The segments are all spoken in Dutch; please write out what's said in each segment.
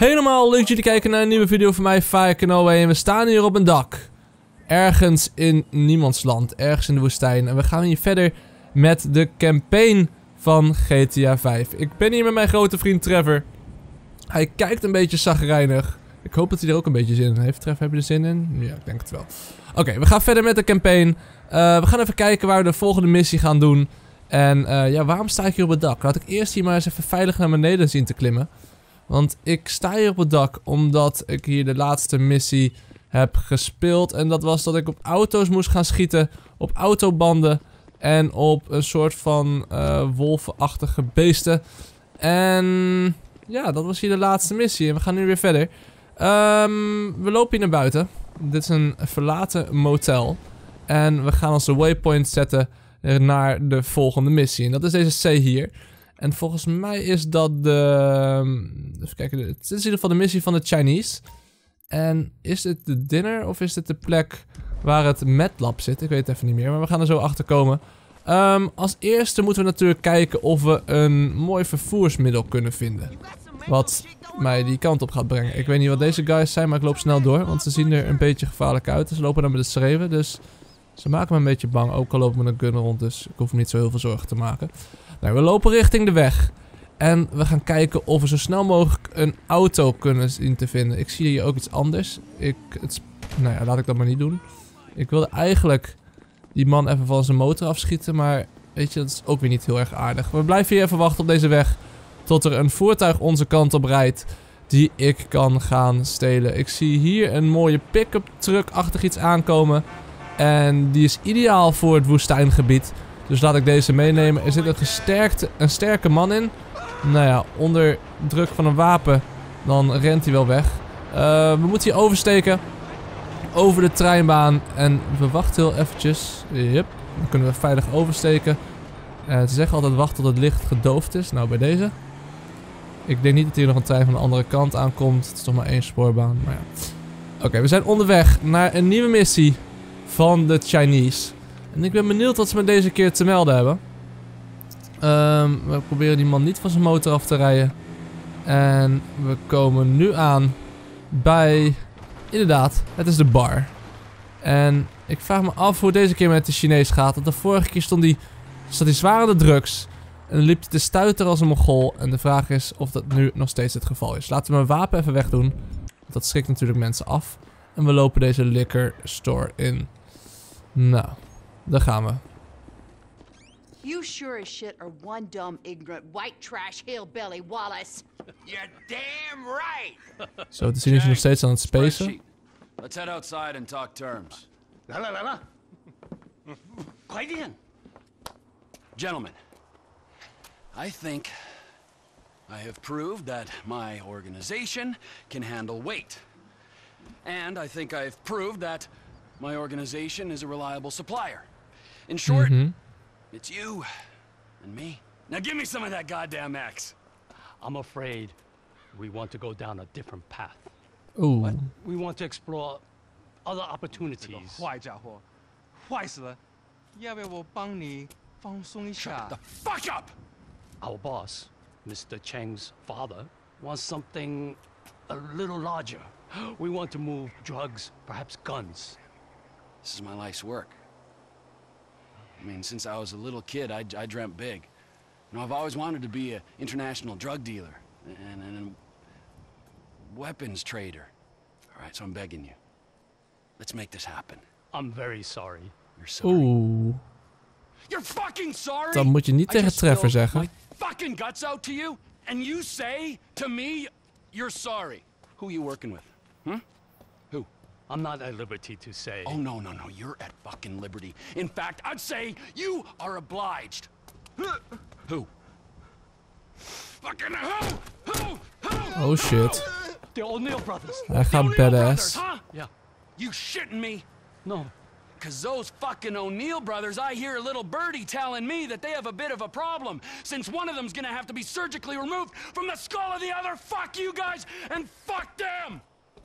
Helemaal leuk dat jullie kijken naar een nieuwe video van mij, FireKanoa. En we staan hier op een dak. Ergens in niemandsland, ergens in de woestijn. En we gaan hier verder met de campaign van GTA 5. Ik ben hier met mijn grote vriend Trevor. Hij kijkt een beetje chagrijnig. Ik hoop dat hij er ook een beetje zin in heeft. Trevor, heb je er zin in? Ja, ik denk het wel. Oké, we gaan verder met de campaign. We gaan even kijken waar we de volgende missie gaan doen. En ja, waarom sta ik hier op het dak? Laat ik eerst hier maar eens even veilig naar beneden zien te klimmen. Want ik sta hier op het dak omdat ik hier de laatste missie heb gespeeld. En dat was dat ik op auto's moest gaan schieten. Op autobanden. En op een soort van wolvenachtige beesten. En ja, dat was hier de laatste missie. En we gaan nu weer verder. We lopen hier naar buiten. Dit is een verlaten motel. En we gaan onze waypoint zetten naar de volgende missie. En dat is deze C hier. En volgens mij is dat de... Even kijken. Het is in ieder geval de missie van de Chinese. En is dit de dinner of is dit de plek waar het medlab zit? Ik weet het even niet meer, maar we gaan er zo achter komen. Als eerste moeten we natuurlijk kijken of we een mooi vervoersmiddel kunnen vinden. Wat mij die kant op gaat brengen. Ik weet niet wat deze guys zijn, maar ik loop snel door. Want ze zien er een beetje gevaarlijk uit. Ze lopen dan met de schreeuwen, dus ze maken me een beetje bang. Ook al lopen we met een gun rond, dus ik hoef me niet zo heel veel zorgen te maken. Nou, we lopen richting de weg. En we gaan kijken of we zo snel mogelijk een auto kunnen zien te vinden. Ik zie hier ook iets anders. Nou ja, laat ik dat maar niet doen. Ik wilde eigenlijk die man even van zijn motor afschieten. Maar weet je, dat is ook weer niet heel erg aardig. We blijven hier even wachten op deze weg. Tot er een voertuig onze kant op rijdt. Die ik kan gaan stelen. Ik zie hier een mooie pick-up truck-achtig iets aankomen. En die is ideaal voor het woestijngebied. Dus laat ik deze meenemen. Er zit een sterke man in. Nou ja, onder druk van een wapen. Dan rent hij wel weg. We moeten hier oversteken. Over de treinbaan. En we wachten heel eventjes. Yep. Dan kunnen we veilig oversteken. Ze zeggen altijd wachten tot het licht gedoofd is. Nou, bij deze. Ik denk niet dat hier nog een trein van de andere kant aankomt. Het is toch maar één spoorbaan. Maar ja. Oké, we zijn onderweg naar een nieuwe missie van de Chinese. En ik ben benieuwd wat ze met deze keer te melden hebben. We proberen die man niet van zijn motor af te rijden. En we komen nu aan bij... Inderdaad, het is de bar. En ik vraag me af hoe deze keer met de Chinees gaat. Want de vorige keer zat hij zwaar aan de drugs. En liep hij te stuiteren als een Mongool. En de vraag is of dat nu nog steeds het geval is. Laten we mijn wapen even wegdoen. Want dat schrikt natuurlijk mensen af. En we lopen deze liquor store in. Nou, daar gaan we. You sure as shit are one dumb, ignorant, white trash hillbilly, Wallace. You're damn right. Zo te zien is je nog steeds aan het spacen. Let's head outside and talk terms. La. Gentlemen, I think I have proved that my organization can handle weight. And I think I've proved that my organization is a reliable supplier. In short, it's you and me. Now give me some of that goddamn X. I'm afraid we want to go down a different path. Oeh. We want to explore other opportunities. 坏家伙，坏死了！要不要我帮你放松一下 The fuck up! Our boss, Mr. Cheng's father, wants something a little larger. We want to move drugs, perhaps guns. This is my life's work. I mean, since I was a little kid, I dreamt big. You know, I've always wanted to be an international drug dealer and a weapons trader. All right, so I'm begging you. Let's make this happen. I'm very sorry. You're sorry. Oeh. You're fucking sorry? Dat moet je niet tegen Trevor zeggen. My fucking guts out to you, and you say to me, you're sorry. Who are you working with? Who? I'm not at liberty to say. Oh, no. You're at fucking liberty. In fact, I'd say you are obliged. Who? Fucking who? Oh shit. The O'Neill brothers. Hij gaat badass. Huh? Yeah. You shitting me? No. Cause those fucking O'Neill brothers, I hear a little birdie telling me that they have a bit of a problem. Since one of them's gonna have to be surgically removed from the skull of the other. Fuck you guys and fuck them!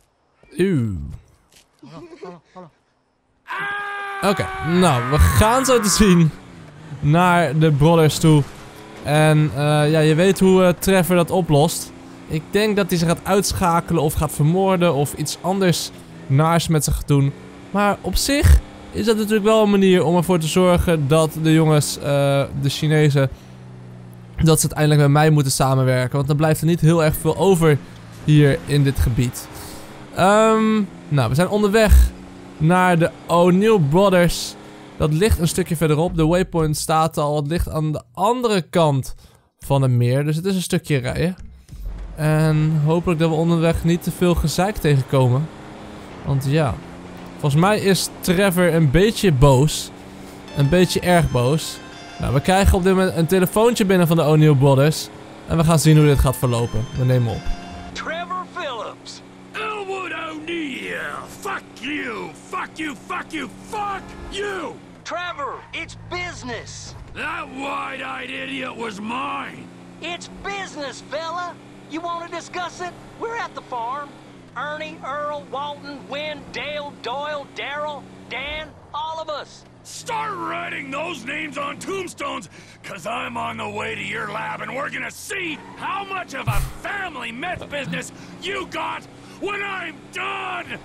Oké, nou, we gaan zo te zien naar de brothers toe. En ja, je weet hoe Trevor dat oplost. Ik denk dat hij ze gaat uitschakelen of gaat vermoorden of iets anders naars met ze gaat doen. Maar op zich is dat natuurlijk wel een manier om ervoor te zorgen dat de jongens, de Chinezen, dat ze uiteindelijk met mij moeten samenwerken. Want dan blijft er niet heel erg veel over hier in dit gebied. Nou, we zijn onderweg naar de O'Neill Brothers. Dat ligt een stukje verderop. De waypoint staat al. Het ligt aan de andere kant van het meer. Dus het is een stukje rijden. En hopelijk dat we onderweg niet te veel gezeik tegenkomen. Want ja, volgens mij is Trevor een beetje boos. Een beetje erg boos. Nou, we krijgen op dit moment een telefoontje binnen van de O'Neill Brothers. En we gaan zien hoe dit gaat verlopen. We nemen op. Trevor Phillips. Elwood O'Neill! Fuck you! Fuck you! Fuck you! Fuck you! Trevor, it's business. That wide-eyed idiot was mine! It's business, fella. You want to discuss it? We're at the farm. Ernie, Earl, Walton, Wynn, Dale, Doyle, Darrell, Dan, all of us. Start writing those names on tombstones, cause I'm on the way to your lab and we're gonna see how much of a family meth business you got when I'm done!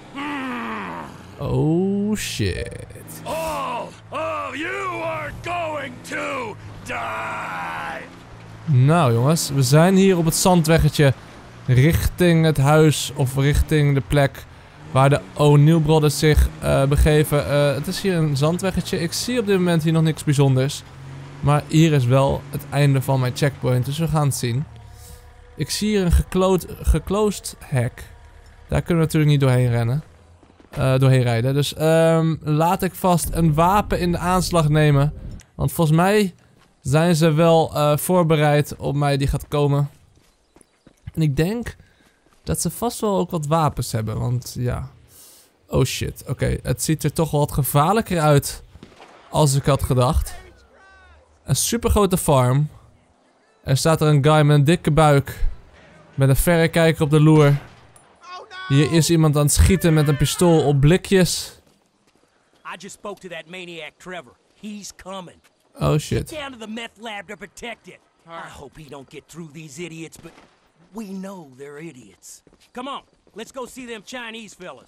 Oh shit. All of you are going to die! Nou jongens, we zijn hier op het zandweggetje richting het huis of richting de plek waar de O'Neill Brothers zich begeven. Het is hier een zandweggetje. Ik zie op dit moment hier nog niks bijzonders. Maar hier is wel het einde van mijn checkpoint, dus we gaan het zien. Ik zie hier een geclosed hek. Daar kunnen we natuurlijk niet doorheen rennen. Doorheen rijden. Dus laat ik vast een wapen in de aanslag nemen. Want volgens mij zijn ze wel voorbereid op mij die gaat komen. En ik denk dat ze vast wel ook wat wapens hebben. Want ja. Oh shit. Oké, het ziet er toch wel wat gevaarlijker uit als ik had gedacht. Een supergrote farm. Er staat er een guy met een dikke buik. Met een verrekijker op de loer. Hier is iemand aan het schieten met een pistool op blikjes. I just spoke to that maniac Trevor. He's coming. Oh shit. Get down to the meth lab to protect it. I hope he don't get through these idiots, but we know they're idiots. Come on, let's go see them Chinese fellas.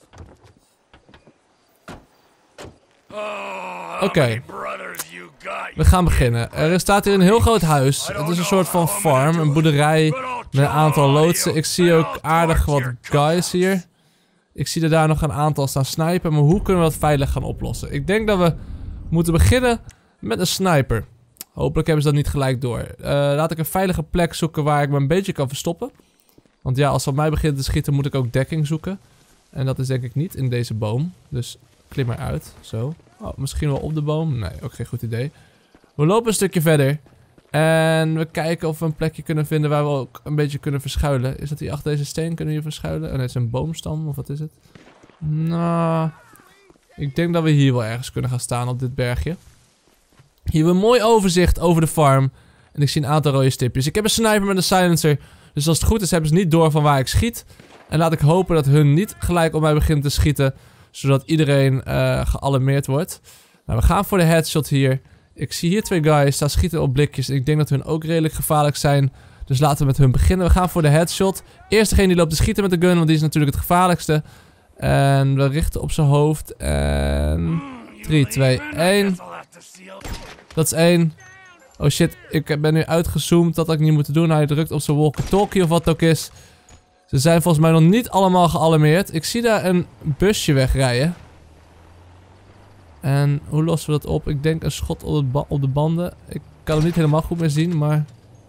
Oké. We gaan beginnen. Er staat hier een heel groot huis. Het is een soort van farm, een boerderij met een aantal loodsen. Ik zie ook aardig wat guys hier. Ik zie er daar nog een aantal staan snipen. Maar hoe kunnen we dat veilig gaan oplossen? Ik denk dat we moeten beginnen met een sniper. Hopelijk hebben ze dat niet gelijk door. Laat ik een veilige plek zoeken waar ik me een beetje kan verstoppen. Want ja, als ze op mij beginnen te schieten moet ik ook dekking zoeken. En dat is denk ik niet in deze boom. Dus klim maar uit. Zo. Oh, misschien wel op de boom. Nee, ook geen goed idee. We lopen een stukje verder. En we kijken of we een plekje kunnen vinden waar we ook een beetje kunnen verschuilen. Is dat hier achter deze steen? Kunnen we hier verschuilen? En het is een boomstam, of wat is het? Nou, ik denk dat we hier wel ergens kunnen gaan staan op dit bergje. Hier hebben we een mooi overzicht over de farm. En ik zie een aantal rode stipjes. Ik heb een sniper met een silencer. Dus als het goed is hebben ze niet door van waar ik schiet. En laat ik hopen dat hun niet gelijk op mij begint te schieten. Zodat iedereen gealarmeerd wordt. Nou, we gaan voor de headshot hier. Ik zie hier twee guys staan schieten op blikjes. En ik denk dat hun ook redelijk gevaarlijk zijn. Dus laten we met hun beginnen. We gaan voor de headshot. Eerst degene die loopt te schieten met de gun. Want die is natuurlijk het gevaarlijkste. En we richten op zijn hoofd. En 3, 2, 1. Dat is 1. Oh shit, ik ben nu uitgezoomd. Dat had ik niet moeten doen. Hij drukt op zijn walkie-talkie of wat het ook is. Ze zijn volgens mij nog niet allemaal gealarmeerd. Ik zie daar een busje wegrijden. En hoe lossen we dat op? Ik denk een schot op de banden. Ik kan hem niet helemaal goed meer zien, maar...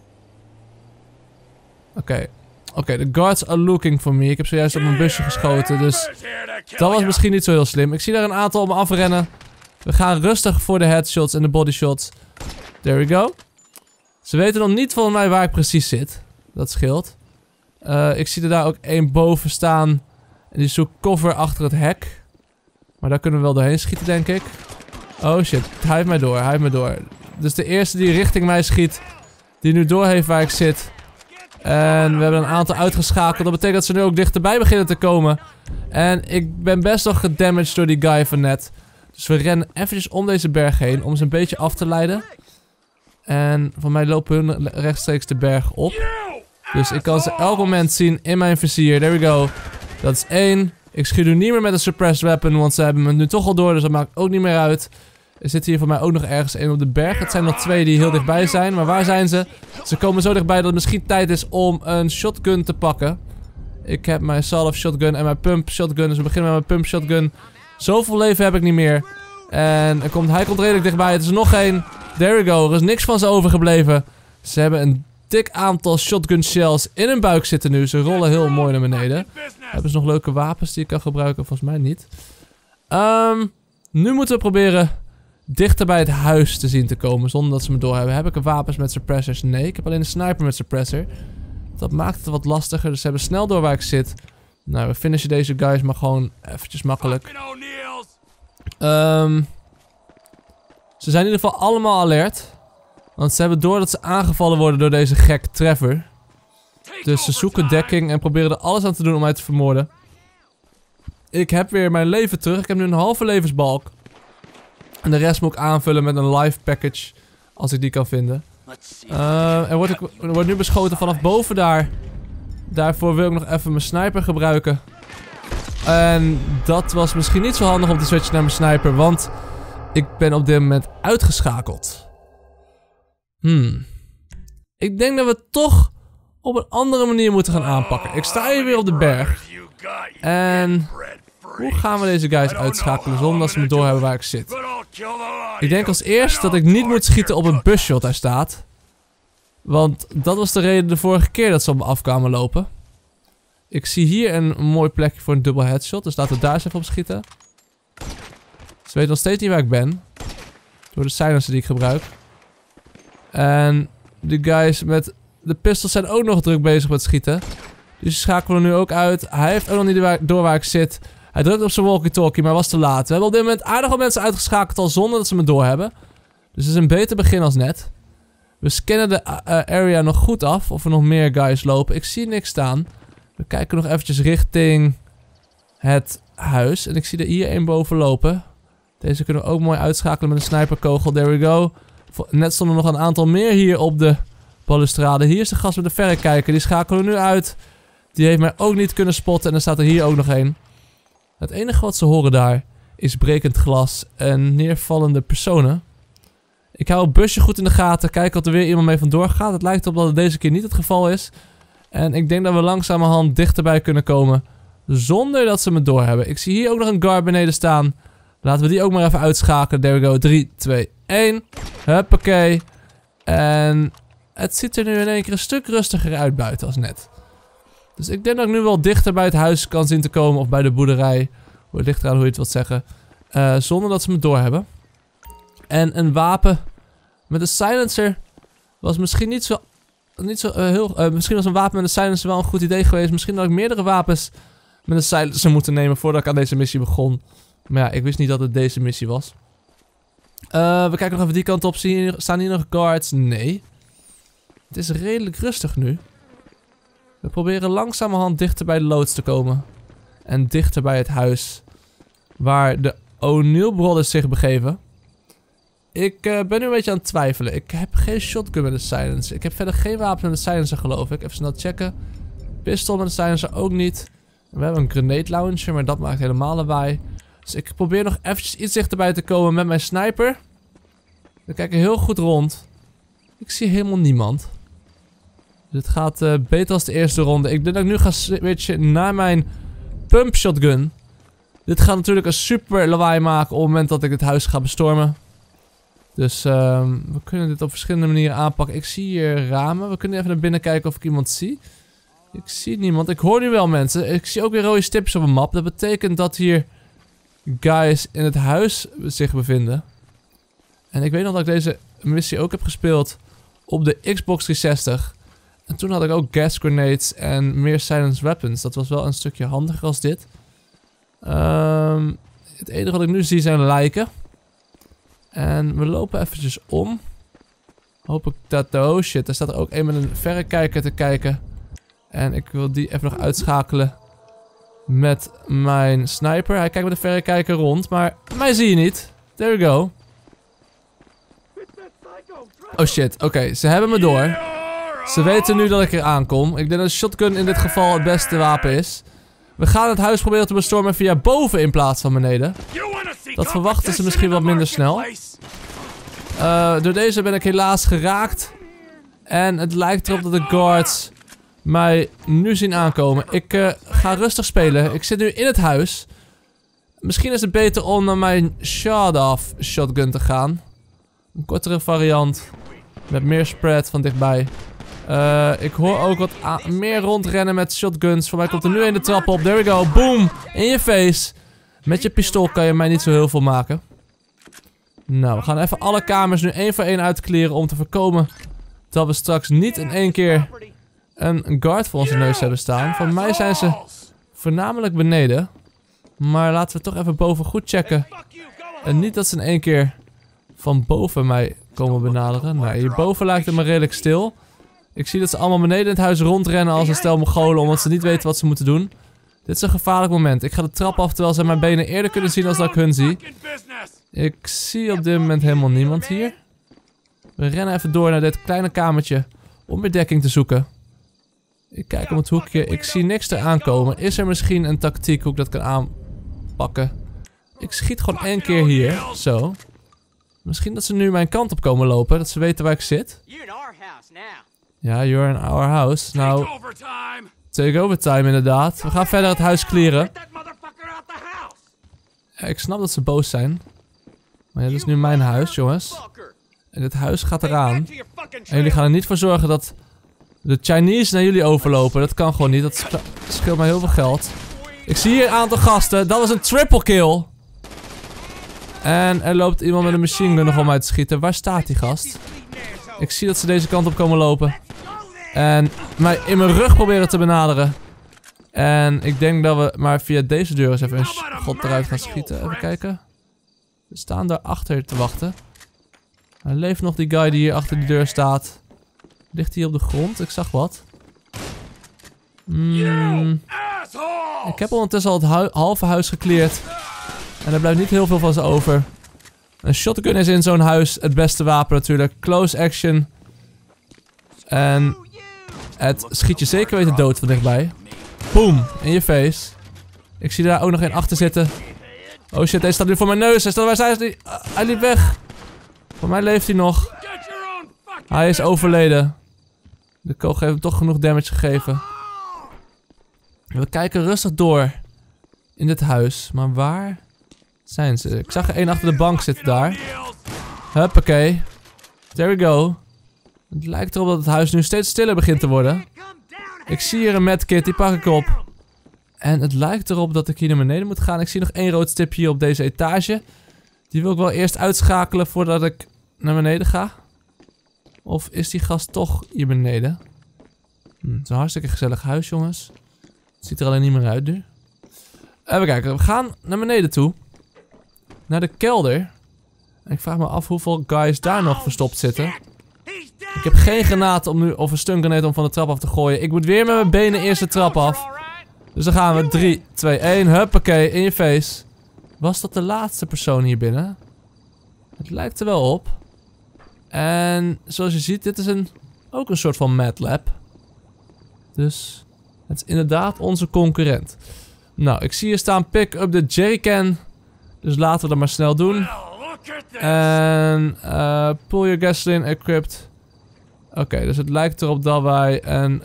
Oké, de guards are looking for me. Ik heb zojuist op mijn busje geschoten, dus... Dat was misschien niet zo heel slim. Ik zie daar een aantal op me afrennen. We gaan rustig voor de headshots en de bodyshots. There we go. Ze weten nog niet van mij waar ik precies zit. Dat scheelt. Ik zie er daar ook één boven staan. En die zoekt cover achter het hek. Maar daar kunnen we wel doorheen schieten, denk ik. Oh shit, hij heeft mij door, Dus de eerste die richting mij schiet, die nu door heeft waar ik zit. En we hebben een aantal uitgeschakeld. Dat betekent dat ze nu ook dichterbij beginnen te komen. En ik ben best wel gedamaged door die guy van net. Dus we rennen eventjes om deze berg heen, om ze een beetje af te leiden. En van mij lopen hun rechtstreeks de berg op. Dus ik kan ze elk moment zien in mijn vizier. There we go. Dat is 1. Ik schiet nu niet meer met een suppressed weapon, want ze hebben me nu toch al door, dus dat maakt ook niet meer uit. Er zit hier voor mij ook nog ergens 1 op de berg. Het zijn nog 2 die heel dichtbij zijn, maar waar zijn ze? Ze komen zo dichtbij dat het misschien tijd is om een shotgun te pakken. Ik heb mijn salve shotgun en mijn pump shotgun, dus we beginnen met mijn pump shotgun. Zoveel leven heb ik niet meer. En hij komt redelijk dichtbij. Het is er nog 1. There we go. Er is niks van ze overgebleven. Ze hebben een dik aantal shotgun shells in hun buik zitten nu. Ze rollen heel mooi naar beneden. Hebben ze nog leuke wapens die ik kan gebruiken? Volgens mij niet. Nu moeten we proberen dichter bij het huis te zien te komen zonder dat ze me doorhebben. Heb ik wapens met suppressors? Nee, ik heb alleen een sniper met suppressor. Dat maakt het wat lastiger, dus ze hebben snel door waar ik zit. Nou, we finishen deze guys maar gewoon eventjes makkelijk. Ze zijn in ieder geval allemaal alert. Want ze hebben door dat ze aangevallen worden door deze gek Trevor. Dus ze zoeken dekking en proberen er alles aan te doen om mij te vermoorden. Ik heb weer mijn leven terug. Ik heb nu een halve levensbalk. En de rest moet ik aanvullen met een life package. Als ik die kan vinden. Er wordt nu beschoten vanaf boven daar. Daarvoor wil ik nog even mijn sniper gebruiken. En dat was misschien niet zo handig om te switchen naar mijn sniper. Want ik ben op dit moment uitgeschakeld. Ik denk dat we het toch op een andere manier moeten gaan aanpakken. Ik sta hier weer op de berg. En hoe gaan we deze guys uitschakelen zonder dat ze me doorhebben waar ik zit? Ik denk als eerst dat ik niet moet schieten op een busje wat daar staat. Want dat was de reden de vorige keer dat ze op me af kwamen lopen. Ik zie hier een mooi plekje voor een dubbel headshot. Dus laten we daar eens even op schieten. Ze weten nog steeds niet waar ik ben. Door de silencer die ik gebruik. En de guys met de pistols zijn ook nog druk bezig met schieten. Dus ze schakelen nu ook uit. Hij heeft ook nog niet door waar ik zit. Hij drukt op zijn walkie-talkie, maar was te laat. We hebben op dit moment aardig wat mensen uitgeschakeld al zonder dat ze me doorhebben. Dus het is een beter begin als net. We scannen de area nog goed af. Of er nog meer guys lopen. Ik zie niks staan. We kijken nog eventjes richting het huis. En ik zie er hier één boven lopen. Deze kunnen we ook mooi uitschakelen met een sniperkogel. There we go. Net stonden nog een aantal meer hier op de balustrade. Hier is de gast met de verrekijker. Die schakelen we nu uit. Die heeft mij ook niet kunnen spotten. En er staat er hier ook nog één. Het enige wat ze horen daar is brekend glas en neervallende personen. Ik hou het busje goed in de gaten. Kijken of er weer iemand mee vandoor gaat. Het lijkt op dat het deze keer niet het geval is. En ik denk dat we langzamerhand dichterbij kunnen komen. Zonder dat ze me doorhebben. Ik zie hier ook nog een guard beneden staan. Laten we die ook maar even uitschakelen. There we go. 3, 2, 1. Huppakee. En het ziet er nu in één keer een stuk rustiger uit buiten als net. Dus ik denk dat ik nu wel dichter bij het huis kan zien te komen. Of bij de boerderij. Hoe dichter aan hoe je het wilt zeggen. Zonder dat ze me doorhebben. En een wapen met een silencer was misschien niet zo heel... misschien was een wapen met een silencer wel een goed idee geweest. Misschien had ik meerdere wapens met een silencer moeten nemen voordat ik aan deze missie begon. Maar ja, ik wist niet dat het deze missie was. We kijken nog even die kant op. Staan hier nog guards? Nee. Het is redelijk rustig nu. We proberen langzamerhand dichter bij de loods te komen. En dichter bij het huis waar de O'Neill Brothers zich begeven. Ik ben nu een beetje aan het twijfelen. Ik heb geen shotgun met een silencer. Ik heb verder geen wapen met een silencer, geloof ik. Even snel checken. Pistool met een silencer ook niet. We hebben een grenade launcher, maar dat maakt helemaal lawaai. Dus ik probeer nog eventjes iets dichterbij te komen met mijn sniper. We kijken heel goed rond. Ik zie helemaal niemand. Dit gaat beter als de eerste ronde. Ik denk dat ik nu ga switchen naar mijn pump shotgun. Dit gaat natuurlijk een super lawaai maken op het moment dat ik het huis ga bestormen. Dus we kunnen dit op verschillende manieren aanpakken. Ik zie hier ramen. We kunnen even naar binnen kijken of ik iemand zie. Ik zie niemand. Ik hoor nu wel mensen. Ik zie ook weer rode stipjes op een map. Dat betekent dat hier guys in het huis zich bevinden. En ik weet nog dat ik deze missie ook heb gespeeld op de Xbox 360. En toen had ik ook gas grenades en meer silenced weapons. Dat was wel een stukje handiger als dit. Het enige wat ik nu zie zijn lijken. En we lopen eventjes om. Hoop ik dat... Oh shit, daar staat er ook een met een verrekijker te kijken. En ik wil die even nog uitschakelen met mijn sniper. Hij kijkt met de verrekijker rond, maar mij zie je niet. There we go. Oh shit, oké, ze hebben me door. Ze weten nu dat ik er aankom. Ik denk dat een shotgun in dit geval het beste wapen is. We gaan het huis proberen te bestormen via boven in plaats van beneden. Dat verwachten ze misschien wat minder snel. Door deze ben ik helaas geraakt. En het lijkt erop dat de guards mij nu zien aankomen. Ik ga rustig spelen. Ik zit nu in het huis. Misschien is het beter om naar mijn shot-off shotgun te gaan. Een kortere variant. Met meer spread van dichtbij. Ik hoor ook wat meer rondrennen met shotguns. Voor mij komt er nu een de trap op. There we go. Boom. In je face. Met je pistool kan je mij niet zo heel veel maken. Nou, we gaan even alle kamers nu één voor één uitkleren om te voorkomen dat we straks niet in één keer een guard voor onze neus hebben staan. Van mij zijn ze voornamelijk beneden. Maar laten we toch even boven goed checken. En niet dat ze in één keer van boven mij komen benaderen. Nou, hierboven lijkt het me redelijk stil. Ik zie dat ze allemaal beneden in het huis rondrennen als een stel Mongolen, omdat ze niet weten wat ze moeten doen. Dit is een gevaarlijk moment. Ik ga de trap af terwijl ze mijn benen eerder kunnen zien als dat ik hun zie. Ik zie op dit moment helemaal niemand hier. We rennen even door naar dit kleine kamertje om weer dekking te zoeken. Ik kijk om het hoekje. Ik zie niks eraan komen. Is er misschien een tactiek hoe ik dat kan aanpakken? Ik schiet gewoon één keer hier. Zo. Misschien dat ze nu mijn kant op komen lopen. Dat ze weten waar ik zit. Ja, you're in our house. Nou, take over time inderdaad. We gaan verder het huis clearen. Ja, ik snap dat ze boos zijn. Maar ja, dit is nu mijn huis, jongens. En dit huis gaat eraan. En jullie gaan er niet voor zorgen dat de Chinese naar jullie overlopen. Dat kan gewoon niet. Dat scheelt mij heel veel geld. Ik zie hier een aantal gasten. Dat was een triple kill. En er loopt iemand met een machine gun nog om mij te schieten. Waar staat die gast? Ik zie dat ze deze kant op komen lopen. En mij in mijn rug proberen te benaderen. En ik denk dat we maar via deze deur eens even een god eruit gaan schieten. Even kijken. We staan daar achter te wachten. Er leeft nog die guy die hier achter die deur staat. Ligt hij op de grond? Ik zag wat. Ik heb ondertussen al het halve huis gecleared. En er blijft niet heel veel van ze over. Een shotgun is in zo'n huis het beste wapen natuurlijk. Close action. En het schiet je zeker weten dood van dichtbij. Boom, in je face. Ik zie daar ook nog één achter zitten. Oh shit, deze staat nu voor mijn neus. Waar zijn ze? Hij liep weg. Voor mij leeft hij nog. Hij is overleden. De kogel heeft hem toch genoeg damage gegeven. We kijken rustig door in dit huis. Maar waar zijn ze? Ik zag er één achter de bank zitten daar. Huppakee. There we go. Het lijkt erop dat het huis nu steeds stiller begint te worden. Ik zie hier een medkit, die pak ik op. En het lijkt erop dat ik hier naar beneden moet gaan. Ik zie nog één rood stipje hier op deze etage. Die wil ik wel eerst uitschakelen voordat ik naar beneden ga. Of is die gast toch hier beneden? Het is een hartstikke gezellig huis, jongens. Het ziet er alleen niet meer uit nu. Even kijken, we gaan naar beneden toe. Naar de kelder. En ik vraag me af hoeveel guys daar nog verstopt zitten. Ik heb geen granaat om nu, of een stungranaat om van de trap af te gooien. Ik moet weer met mijn benen eerst de trap af. Dus dan gaan we. 3, 2, 1. Huppakee, in je face. Was dat de laatste persoon hier binnen? Het lijkt er wel op. En zoals je ziet, dit is ook een soort van mad lab. Dus het is inderdaad onze concurrent. Nou, ik zie hier staan pick up the jerrycan. Dus laten we dat maar snel doen. En pull your gasoline equipped. Oké, dus het lijkt erop dat wij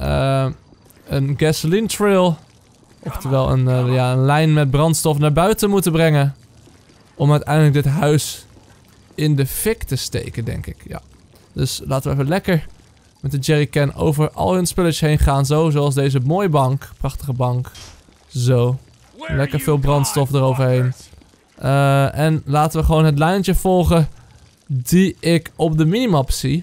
een gasoline trail, oftewel een lijn met brandstof naar buiten moeten brengen. Om uiteindelijk dit huis in de fik te steken, denk ik. Ja. Dus laten we even lekker met de jerrycan over al hun spulletjes heen gaan. Zo, zoals deze mooie bank. Prachtige bank. Zo. Lekker veel brandstof eroverheen. En laten we gewoon het lijntje volgen die ik op de minimap zie.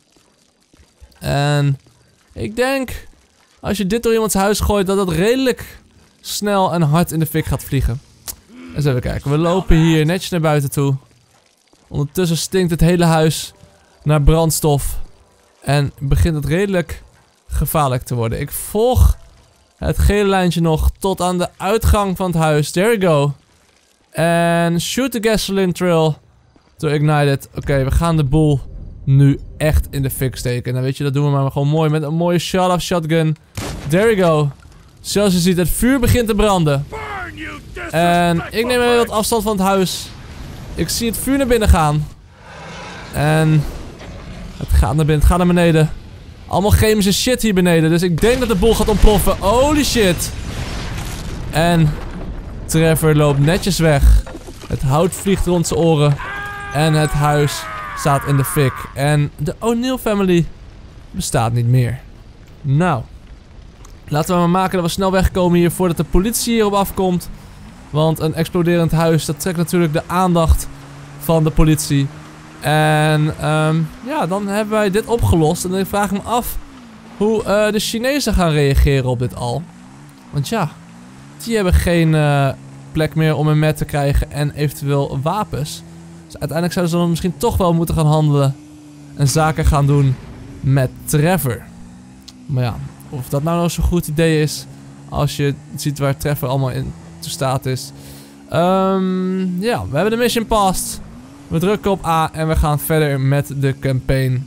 En ik denk, als je dit door iemands huis gooit, dat het redelijk snel en hard in de fik gaat vliegen. Eens even kijken. We lopen hier netjes naar buiten toe. Ondertussen stinkt het hele huis naar brandstof. En begint het redelijk gevaarlijk te worden. Ik volg het gele lijntje nog tot aan de uitgang van het huis. There we go. En shoot the gasoline trail to ignite it. Oké, we gaan de boel nu echt in de fik steken. En dan weet je, dat doen we maar gewoon mooi met een mooie shot-off shotgun. There we go. Zoals je ziet, het vuur begint te branden. En ik neem even wat afstand van het huis. Ik zie het vuur naar binnen gaan. En het gaat naar binnen, het gaat naar beneden. Allemaal chemische shit hier beneden. Dus ik denk dat de boel gaat ontploffen. Holy shit. En Trevor loopt netjes weg. Het hout vliegt rond zijn oren. En het huis staat in de fik. En de O'Neill family bestaat niet meer. Nou. Laten we maar maken dat we snel wegkomen hier voordat de politie hierop afkomt. Want een exploderend huis, dat trekt natuurlijk de aandacht van de politie. En ja, dan hebben wij dit opgelost. En dan vraag ik me af hoe de Chinezen gaan reageren op dit al. Want ja, die hebben geen plek meer om een met te krijgen en eventueel wapens. Dus uiteindelijk zouden ze dan misschien toch wel moeten gaan handelen. En zaken gaan doen met Trevor. Maar ja, of dat nou zo'n goed idee is. Als je ziet waar Trevor allemaal in te staat is. Ja, we hebben de mission passed. We drukken op A en we gaan verder met de campaign.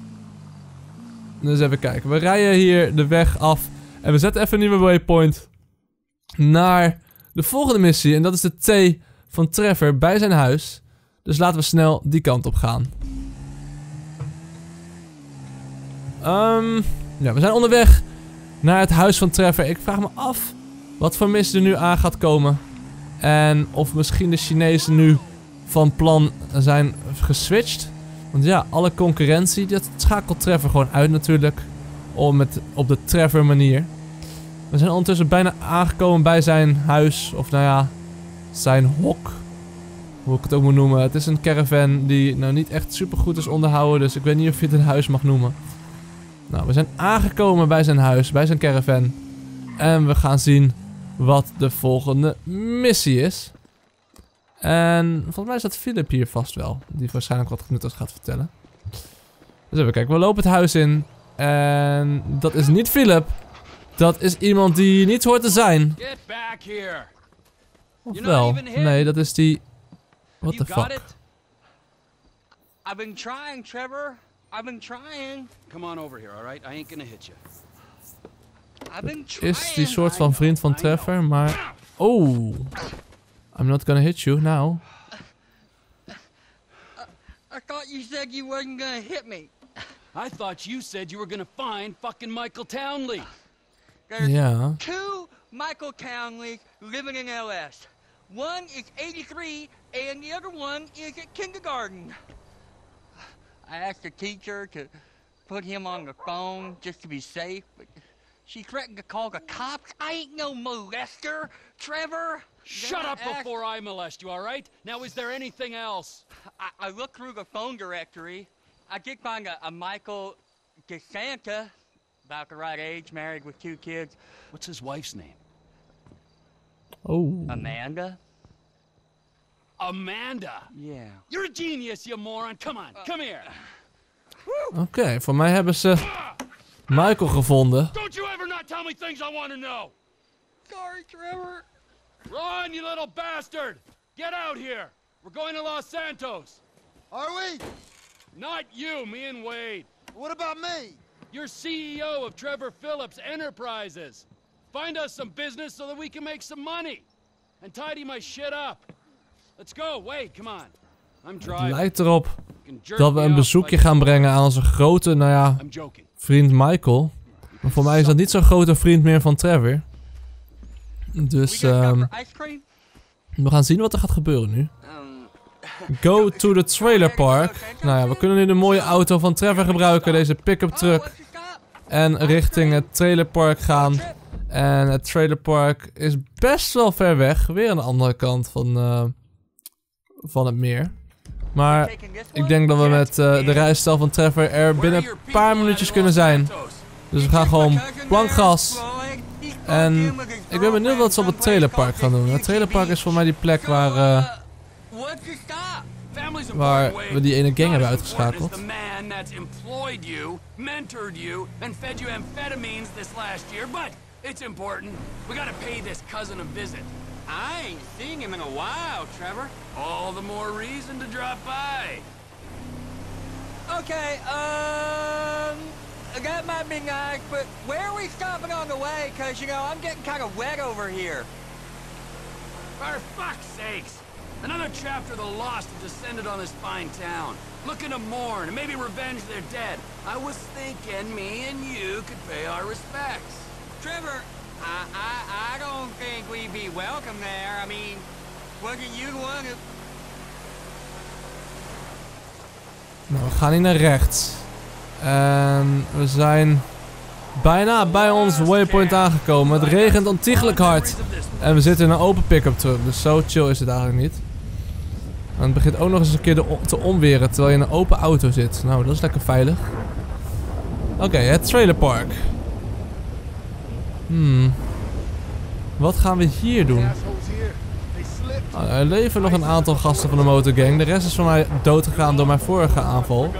Dus even kijken. We rijden hier de weg af. En we zetten even een nieuwe waypoint. Naar de volgende missie. En dat is de T van Trevor bij zijn huis. Dus laten we snel die kant op gaan. Ja, we zijn onderweg naar het huis van Trevor. Ik vraag me af wat voor missie er nu aan gaat komen. En of misschien de Chinezen nu van plan zijn geswitcht. Want ja, alle concurrentie, dat schakelt Trevor gewoon uit natuurlijk. Op de Trevor manier. We zijn ondertussen bijna aangekomen bij zijn huis. Of nou ja, zijn hok. Hoe ik het ook moet noemen. Het is een caravan die nou niet echt super goed is onderhouden. Dus ik weet niet of je het een huis mag noemen. Nou, we zijn aangekomen bij zijn huis, bij zijn caravan. En we gaan zien wat de volgende missie is. En volgens mij staat Philip hier vast wel. Die waarschijnlijk wat nuttigs gaat vertellen. Dus even kijken, we lopen het huis in. En dat is niet Philip. Dat is iemand die niet hoort te zijn. Get back here. Of wel? Nee, dat is die... What the fuck? I've been trying, Trevor. I've been trying. Come on over here, all right? I ain't gonna hit you. I've been trying. Is die soort van vriend van Trevor, maar... Oh. I'm not gonna hit you now. I thought you said you wasn't gonna hit me. I thought you said you were gonna find fucking Michael Townley. There's two Michael Townleys living in LS. One is 83 and the other one is at kindergarten. I asked the teacher to put him on the phone just to be safe, but she threatened to call the cops. I ain't no molester, Trevor. Shut up before I molest you, all right? Now, is there anything else? I looked through the phone directory. I did find a Michael DeSanta, about the right age, married with 2 kids. What's his wife's name? Oh. Amanda? Amanda? Yeah. You're a genius, you moron. Come on, come here. Oké, voor mij hebben ze Michael gevonden. Don't you ever not tell me things I want to know. Sorry, Trevor. Run, you little bastard. Get out here. We're going to Los Santos. Are we? Not you, me and Wade. What about me? You're CEO of Trevor Phillips Enterprises. Find us some business so that we can make some money. And tidy my shit up. Let's go, Wade, come on. I'm driving. Het lijkt erop dat we een bezoekje gaan brengen aan onze grote, nou ja, vriend Michael. Maar voor mij is dat niet zo'n grote vriend meer van Trevor. Dus we gaan zien wat er gaat gebeuren nu. Go to the trailer park. Nou ja, we kunnen nu de mooie auto van Trevor gebruiken, deze pick-up truck. En richting het trailerpark gaan. En het trailerpark is best wel ver weg. Weer aan de andere kant van het meer. Maar ik denk dat we met de rijstijl van Trevor er binnen een paar minuutjes kunnen zijn. Dus we gaan gewoon plankgas. En ik ben benieuwd wat ze op het trailerpark gaan doen. Het trailerpark is voor mij die plek waar we die ene gang hebben uitgeschakeld. It's important. We gotta pay this cousin a visit. I ain't seen him in a while, Trevor. All the more reason to drop by. Okay, that might be nice, but where are we stopping on the way? Because, you know, I'm getting kind of wet over here. For fuck's sakes! Another chapter of the lost have descended on this fine town. Looking to mourn and maybe revenge their dead. I was thinking me and you could pay our respects. Trevor, I don't think we'd be welcome there. I mean, wasn't you the one who... Nou, we gaan hier naar rechts. En we zijn bijna bij ons waypoint aangekomen. Het regent ontiegelijk hard. En we zitten in een open pick-up truck. Dus zo chill is het eigenlijk niet. En het begint ook nog eens een keer te onweren terwijl je in een open auto zit. Nou, dat is lekker veilig. Oké, het trailerpark. Wat gaan we hier doen? Er leven nog een aantal gasten van de motorgang. De rest is van mij doodgegaan door mijn vorige aanval.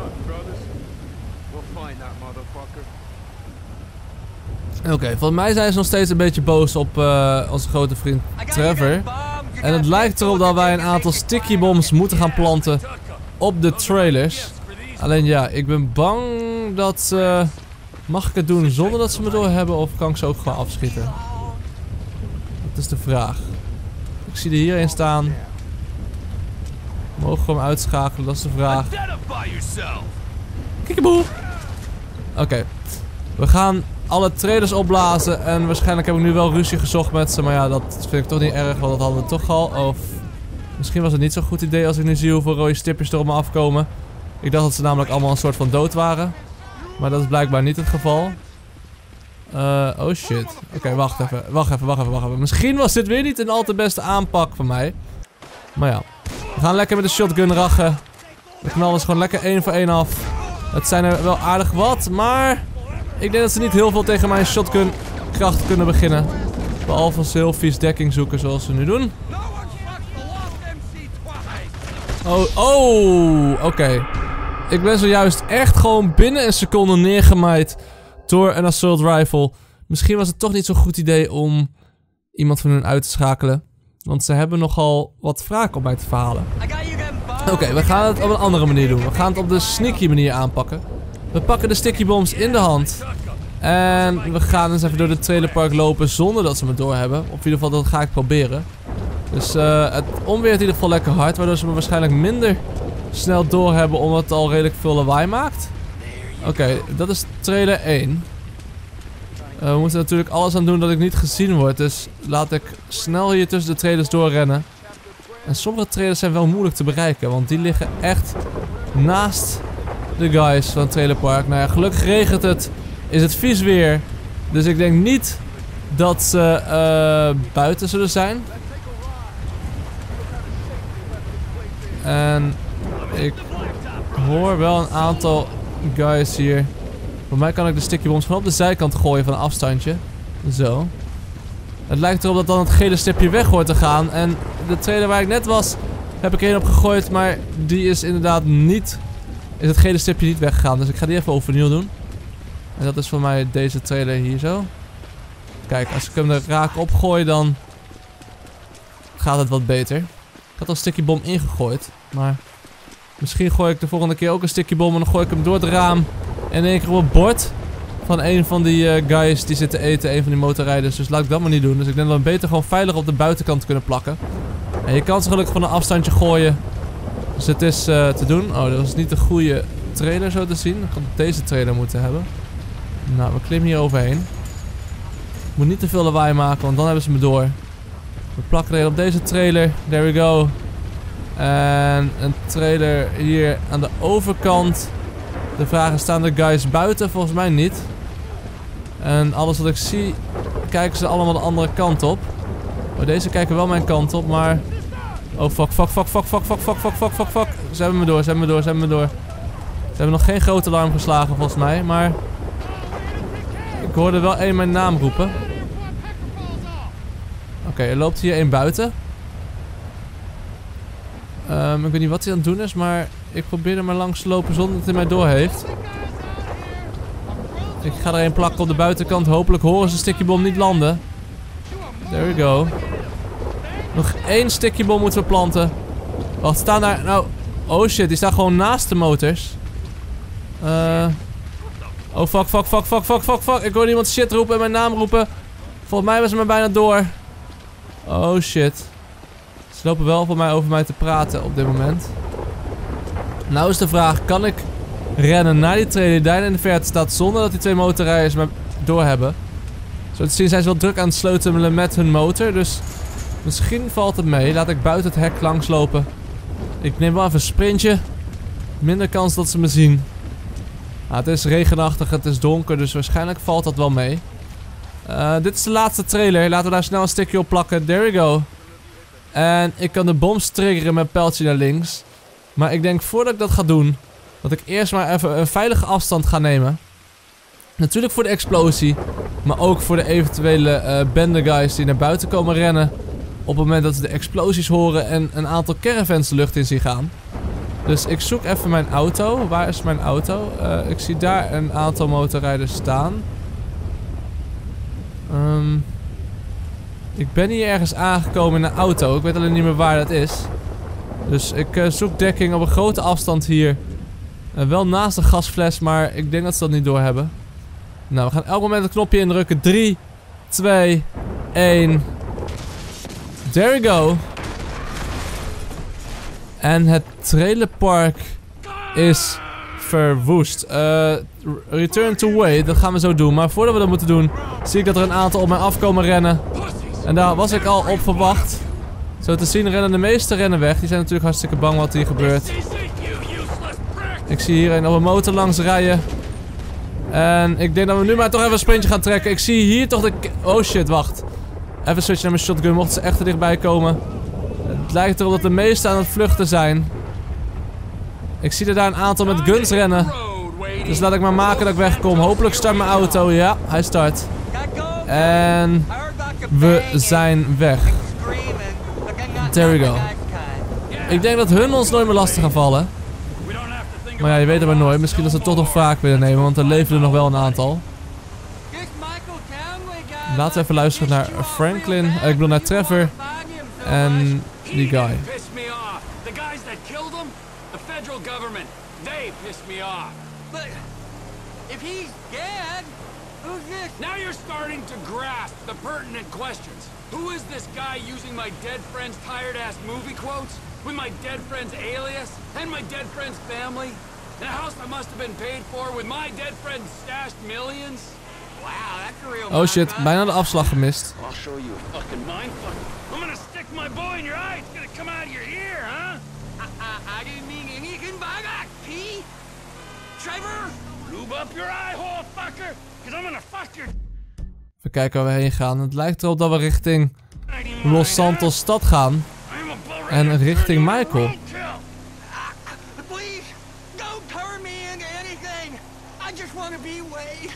Oké, volgens mij zijn ze nog steeds een beetje boos op onze grote vriend Trevor. En het lijkt erop dat wij een aantal sticky bombs moeten gaan planten op de trailers. Alleen ja, ik ben bang dat... mag ik het doen zonder dat ze me doorhebben of kan ik ze ook gewoon afschieten? Dat is de vraag. Ik zie er hierin staan. Mogen we hem uitschakelen? Dat is de vraag. Kiekeboe! Oké. We gaan alle trailers opblazen. En waarschijnlijk heb ik nu wel ruzie gezocht met ze. Maar ja, dat vind ik toch niet erg. Want dat hadden we toch al. Of misschien was het niet zo'n goed idee als ik nu zie hoeveel rode stipjes er op me afkomen. Ik dacht dat ze namelijk allemaal een soort van dood waren. Maar dat is blijkbaar niet het geval. Oh shit. Oké, wacht even. Misschien was dit weer niet een al te beste aanpak van mij. Maar ja. We gaan lekker met de shotgun rachen. We knallen dus gewoon lekker 1 voor 1 af. Het zijn er wel aardig wat, maar... ik denk dat ze niet heel veel tegen mijn shotgun kracht kunnen beginnen. Behalve als ze heel vies dekking zoeken zoals ze nu doen. Oh, oké. Ik ben zojuist echt gewoon binnen een seconde neergemaaid door een assault rifle. Misschien was het toch niet zo'n goed idee om iemand van hun uit te schakelen. Want ze hebben nogal wat wraak op mij te verhalen. Oké, we gaan het op een andere manier doen. We gaan het op de sneaky manier aanpakken. We pakken de sticky bombs in de hand. En we gaan eens even door de trailerpark lopen zonder dat ze me doorhebben. Of in ieder geval, dat ga ik proberen. Dus het onweert in ieder geval lekker hard. Waardoor ze me waarschijnlijk minder snel doorhebben omdat het al redelijk veel lawaai maakt. Oké, dat is trailer 1. We moeten natuurlijk alles aan doen dat ik niet gezien word. Dus laat ik snel hier tussen de trailers doorrennen. En sommige trailers zijn wel moeilijk te bereiken. Want die liggen echt naast de guys van het trailerpark. Nou ja, gelukkig regent het. Is het vies weer. Dus ik denk niet dat ze buiten zullen zijn. En ik hoor wel een aantal guys hier. Voor mij kan ik de sticky bombs gewoon op de zijkant gooien van een afstandje. Zo. Het lijkt erop dat dan het gele stipje weg hoort te gaan. En de trailer waar ik net was, heb ik er een op gegooid. Maar die is inderdaad niet... is het gele stipje niet weggegaan. Dus ik ga die even overnieuw doen. En dat is voor mij deze trailer hier zo. Kijk, als ik hem er raak opgooi, dan gaat het wat beter. Ik had al een sticky bom ingegooid. Maar misschien gooi ik de volgende keer ook een sticky bom. En dan gooi ik hem door het raam. En in één keer op het bord van een van die guys die zitten eten. Een van die motorrijders. Dus laat ik dat maar niet doen. Dus ik denk dat we beter gewoon veilig op de buitenkant kunnen plakken. En je kan ze gelukkig van een afstandje gooien. Dus het is te doen. Oh, dat was niet de goede trailer zo te zien. Ik had deze trailer moeten hebben. Nou, we klimmen hier overheen. Ik moet niet te veel lawaai maken, want dan hebben ze me door. We plakken er op deze trailer. There we go. En een trailer hier aan de overkant. De vraag is, staan de guys buiten? Volgens mij niet. En alles wat ik zie, kijken ze allemaal de andere kant op. Oh, deze kijken wel mijn kant op, maar... oh, fuck. Ze hebben me door. Ze hebben nog geen grote alarm geslagen, volgens mij, maar... ik hoorde wel één mijn naam roepen. Oké, er loopt hier één buiten. Ik weet niet wat hij aan het doen is, maar ik probeer er maar langs te lopen zonder dat hij mij door heeft. Ik ga er één plakken op de buitenkant. Hopelijk horen ze de stickybom niet landen. There we go. Nog één stickybom moeten we planten. Wacht, staan daar... nou... oh shit, die staan gewoon naast de motors. Oh, fuck. Ik hoorde iemand shit roepen en mijn naam roepen. Volgens mij was ze me bijna door. Oh, shit. Ze lopen wel voor mij over mij te praten op dit moment. Nou is de vraag, kan ik rennen naar die trailer die daar in de verte staat zonder dat die 2 motorrijders me doorhebben? Zo te zien zijn ze wel druk aan het sleutelen met hun motor, dus misschien valt het mee. Laat ik buiten het hek langslopen. Ik neem wel even een sprintje. Minder kans dat ze me zien. Het is regenachtig, het is donker, dus waarschijnlijk valt dat wel mee. Dit is de laatste trailer. Laten we daar snel een stukje op plakken. There we go. En ik kan de boms triggeren met pijltje naar links. Maar ik denk voordat ik dat ga doen, dat ik eerst maar even een veilige afstand ga nemen. Natuurlijk voor de explosie, maar ook voor de eventuele bende guys die naar buiten komen rennen. Op het moment dat ze de explosies horen en een aantal caravans de lucht in zien gaan. Dus ik zoek even mijn auto. Waar is mijn auto? Ik zie daar een aantal motorrijders staan. Ik ben hier ergens aangekomen in een auto. Ik weet alleen niet meer waar dat is. Dus ik zoek dekking op een grote afstand hier. Wel naast de gasfles, maar ik denk dat ze dat niet doorhebben. Nou, we gaan elk moment het knopje indrukken. 3, 2, 1. There we go. En het trailerpark is verwoest. Return to way, dat gaan we zo doen. Maar voordat we dat moeten doen, zie ik dat er een aantal op mij afkomen rennen. En daar was ik al op verwacht. Zo te zien rennen de meeste rennen weg. Die zijn natuurlijk hartstikke bang wat hier gebeurt. Ik zie hier een op een motor langs rijden. En ik denk dat we nu maar toch even een sprintje gaan trekken. Ik zie hier toch de... Oh shit, wacht. Even switchen naar mijn shotgun, mochten ze echt er dichtbij komen. Het lijkt erop dat de meesten aan het vluchten zijn. Ik zie er daar een aantal met guns rennen. Dus laat ik maar maken dat ik wegkom. Hopelijk start mijn auto. Ja, hij start. En we zijn weg. There we go. Ik denk dat hun ons nooit meer lastig gaan vallen. Maar ja, je weet het maar nooit. Misschien dat ze het toch nog vaak willen nemen, want er leven er nog wel een aantal. Laten we even luisteren naar Franklin. Ik bedoel naar Trevor. En die guy. Now you're starting to grasp the pertinent questions. Who is this guy using my dead friend's tired-ass movie quotes? With my dead friend's alias? And my dead friend's family? In a house that must have been paid for with my dead friend's stashed millions? Wow, that's a real... Oh shit, bijna de afslag gemist. I'll show you a fucking mindfuck. I'm gonna stick my boy in your eye. It's gonna come out of your ear, huh? I didn't mean anything by that, P. Trevor? Lube up your eye hole, fucker. Cause I'm gonna fuck your... Even kijken waar we heen gaan. Het lijkt erop dat we richting Los Santos stad gaan. En richting Michael. Please, don't turn me into anything. I just want to be Wade.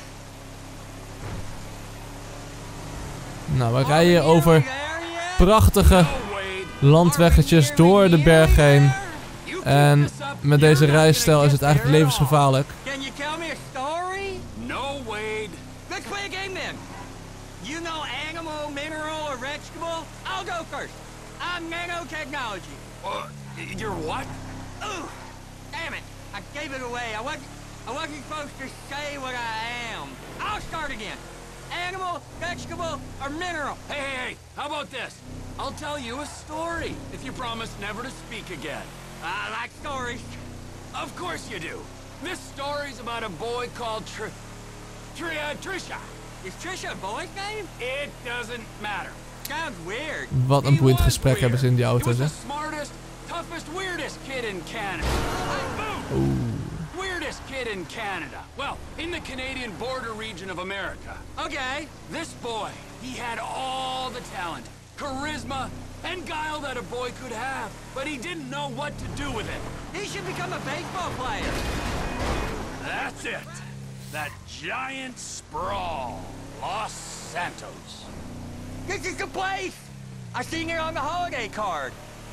Nou, we rijden over prachtige landweggetjes door de berg heen. En met deze rijstijl is het eigenlijk levensgevaarlijk. Can you tell me a story? No, Wade. Let's play a game then. You know animal, mineral, or vegetable? I'll go first. I'm nanotechnology. You're what? Ooh, damn it. I gave it away. I wasn't supposed to say what I am. I'll start again. Animal, vegetable, or mineral? Hey, how about this? I'll tell you a story if you promise never to speak again. I like stories. Of course you do. This story's about a boy called Trisha. Is Trisha a boy's name? It doesn't matter. Sounds weird. Wat een boeiend gesprek hebben ze in die auto's, hè? Smartest, toughest, weirdest kid in Canada. Weirdest kid in Canada. Well, in the Canadian border region of America. Okay. This boy, he had all the talent, charisma, and guile that a boy could have, but he didn't know what to do with it. He should become a baseball player. That's it. That giant sprawl, Los Santos. This is the place. I seen it on the holiday card.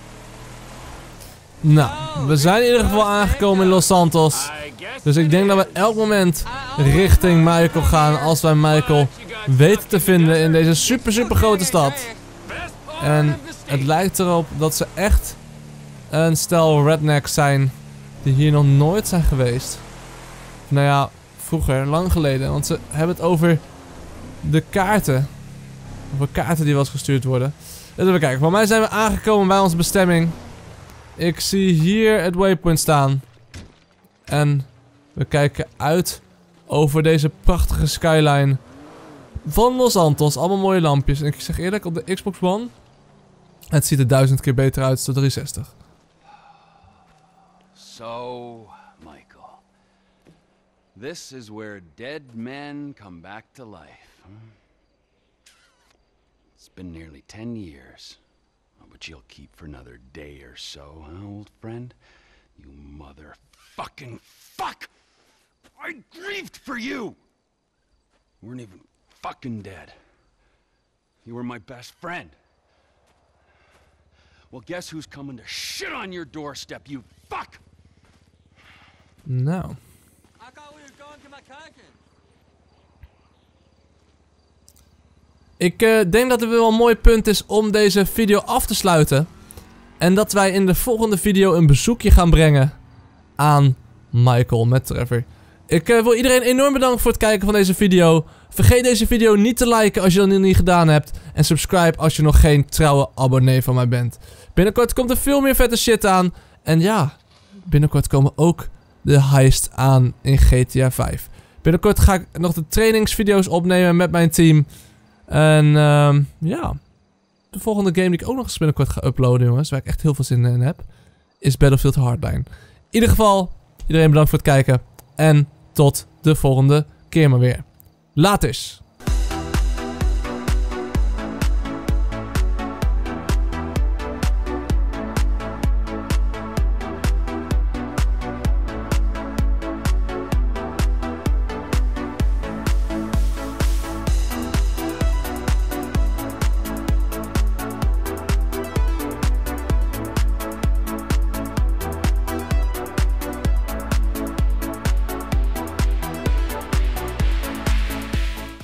Nou, we zijn in ieder geval aangekomen in Los Santos. Dus ik denk dat we elk moment richting Michael gaan als wij Michael weten te vinden in deze super grote stad. En het lijkt erop dat ze echt een stel rednecks zijn die hier nog nooit zijn geweest. nou ja, vroeger, lang geleden. Want ze hebben het over de kaarten. Over kaarten die wel eens gestuurd worden. Laten we kijken. Voor mij zijn we aangekomen bij onze bestemming. Ik zie hier het waypoint staan. En we kijken uit over deze prachtige skyline van Los Santos. Allemaal mooie lampjes. En ik zeg eerlijk, op de Xbox One, het ziet er 1000 keer beter uit dan de 360. So, Michael, this is where dead men come back to life. It's been nearly 10 years. But you'll keep for another day or so, huh, old friend? You motherfucking fuck! I grieved for you! You weren't even fucking dead. You were my best friend. Well, guess who's coming to shit on your doorstep, you fuck! Nou. I thought we were going to my cousin. Ik denk dat het wel een mooi punt is om deze video af te sluiten. En dat wij in de volgende video een bezoekje gaan brengen aan Michael met Trevor. Ik wil iedereen enorm bedanken voor het kijken van deze video. Vergeet deze video niet te liken als je dat nog niet gedaan hebt. En subscribe als je nog geen trouwe abonnee van mij bent. Binnenkort komt er veel meer vette shit aan. En ja, binnenkort komen ook de heist aan in GTA 5. Binnenkort ga ik nog de trainingsvideo's opnemen met mijn team. En ja, de volgende game die ik ook nog eens binnenkort ga uploaden, jongens, waar ik echt heel veel zin in heb, is Battlefield Hardline. In ieder geval, iedereen bedankt voor het kijken. En tot de volgende keer maar weer. Laters!